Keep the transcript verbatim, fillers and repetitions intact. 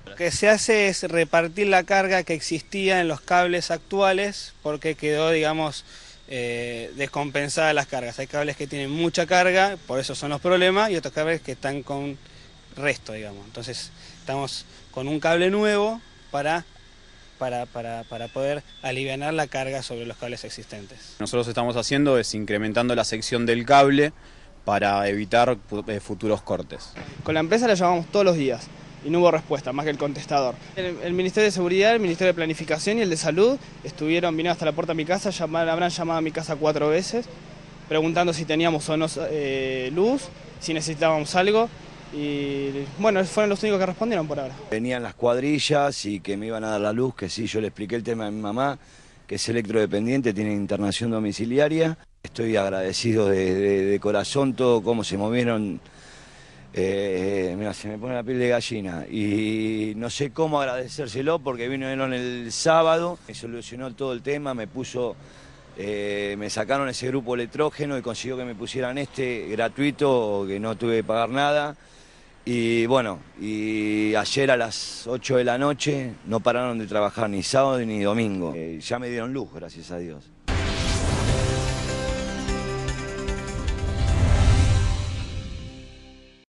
Lo que se hace es repartir la carga que existía en los cables actuales porque quedó, digamos, eh, descompensada las cargas. Hay cables que tienen mucha carga, por eso son los problemas, y otros cables que están con resto, digamos. Entonces estamos con un cable nuevo para, para, para, para poder aliviar la carga sobre los cables existentes. Nosotros estamos haciendo es incrementando la sección del cable para evitar futuros cortes. Con la empresa la llamamos todos los días y no hubo respuesta, más que el contestador. El, el Ministerio de Seguridad, el Ministerio de Planificación y el de Salud estuvieron, vinieron hasta la puerta de mi casa, llamaron, habrán llamado a mi casa cuatro veces, preguntando si teníamos o no eh, luz, si necesitábamos algo, y bueno, fueron los únicos que respondieron por ahora. Venían las cuadrillas y que me iban a dar la luz, que sí, yo le expliqué el tema a mi mamá, que es electrodependiente, tiene internación domiciliaria. Estoy agradecido de, de, de corazón todo cómo se movieron. Eh, mira, se me pone la piel de gallina y no sé cómo agradecérselo porque vinieron el sábado, me solucionó todo el tema, me puso, eh, me sacaron ese grupo electrógeno y consiguió que me pusieran este gratuito, que no tuve que pagar nada. Y bueno, y ayer a las ocho de la noche no pararon de trabajar ni sábado ni domingo. Eh, ya me dieron luz, gracias a Dios.